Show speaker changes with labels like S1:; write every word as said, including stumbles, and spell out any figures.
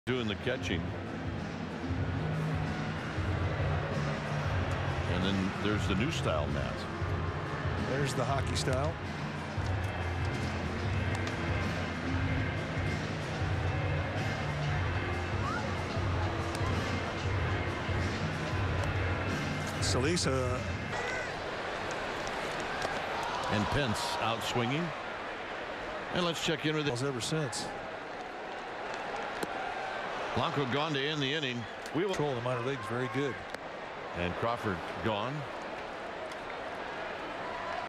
S1: doing the catching. And then there's the new style mat.
S2: There's the hockey style. Salisa.
S1: And Pence out swinging. And let's check in with it.
S2: Ever since.
S1: Blanco gone to end the inning. We will
S2: control the minor leagues very good.
S1: And Crawford gone.